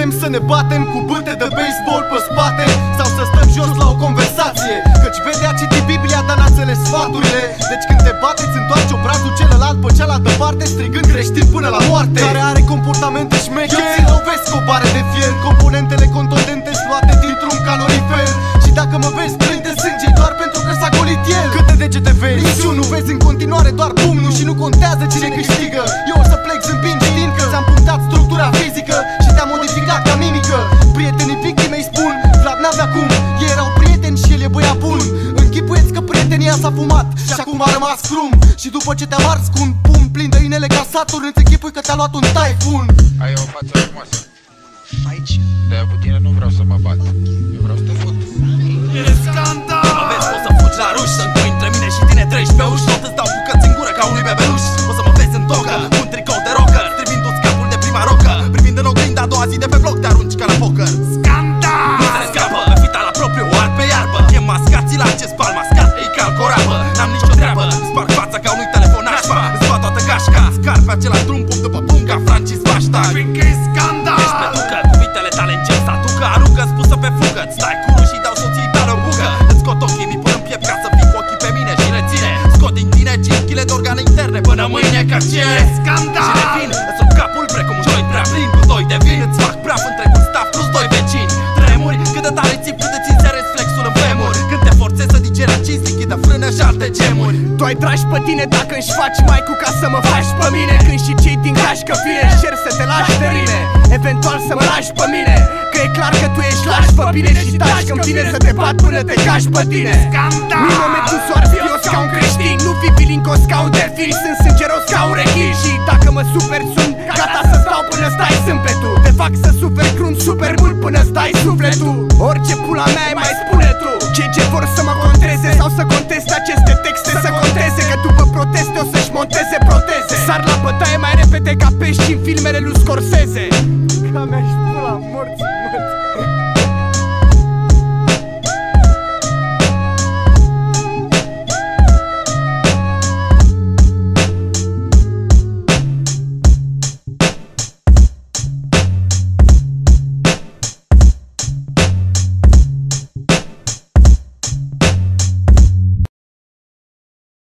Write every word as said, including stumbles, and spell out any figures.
vrem să ne batem cu bâte de baseball pe spate, sau să stăm jos la o conversație? Căci vede a citit Biblia, dar n-a înțeles sfaturile. Deci când te bate, îți întoarce obrazul celălalt pe cealaltă parte, strigând creștin până la moarte. Care are comportamente șmechere, eu ți lovesc cu o bare de fier, componentele contundente luate dintr-un calorifer. Și dacă mă vezi plin de sânge, doar pentru că s-a golit el. Câte degete vezi? Niciunul. Vezi în continuare doar pumnul și nu contează cine câștigă. Eu o să plec zâmbind, știind că ți-am punctat structura fizică și te-am modificat ca mimică. Prietenii victimei spun, Vlad n-avea cum, ei erau prieteni și el e băiat bun. Închipuieți că prietenia s-a fumat și acum a rămas crum. Și după ce te-am ars cu un pumn plin de inele ca Saturn, îți închipui că ți-a luat un taifun. Ai o față frumoasă aici, de-aia cu tine nu vreau să mă bat, eu vreau să te fut. E scandal! Mă vezi, poți să fugi la ruși, să-mi pui între mine și tine treci pe uși. Tot îți dau bucăți în gură ca unui bebeluș. O să mă vezi în togă, cu un tricou de rocker, strivindu-ți capul de prima rocă. Privind în oglinda a doua zi de pe bloc, te arunci ca la poker. Scandal! Nu se scapă, fita la propriu, ard pe iarbă. E mascații la acest bal, mascat, ei cal corabă. N-am nicio treabă, îți sparg fața ca unui telefon nașpa. Îți bat toată gașca, scar pe același drum, pum după pum ca Francis Hashtag. Că e scandal! Ești pe ducă, cuvintele tale încep să aducă. Aruncă spusă pe fugă, îți stai curul și dau soții tale o bugă. Îți scot ochii, mi pun în piept ca să fii cu ochii pe mine și reține. Scot din tine cinci kilograme de organe interne până mâine ca ce e scandal! Și revin, îți rup capul precum un joi prea plin cu doi de vin. Îți fac praf întregul staff plus doi vecini. Tremuri, cât de tare țip, cât de ți înserezi flexul în femur. Când te forțezi să digeri acins, lichidă frână și alte gemuri. Tu ai tragi pe tine dacă își faci mai cu ca să mă faci pe mine. Când și cei din gașcă vine, cer să te lași de rime, eventual să mă lași pe mine. Că e clar că tu ești lași pe bine și taci când vine să te bat până te cași pe tine. Scandal! Nu mă met în soar fios ca un creștin, nu fi bilincos ca un delfin. Sunt sângeros ca un rechin și dacă mă super sunt gata să stau până stai zâmbetul. Te fac să suferi crunt super mult până stai sufletul. Orice pula mea mai spune tu. Cei ce vor să mă contreze sau să conteste aceste texte să conteze, că după proteste o să-și monteze proteze. Sar la bătaie mai repede ca pești în filmele lui Scorsese. Ca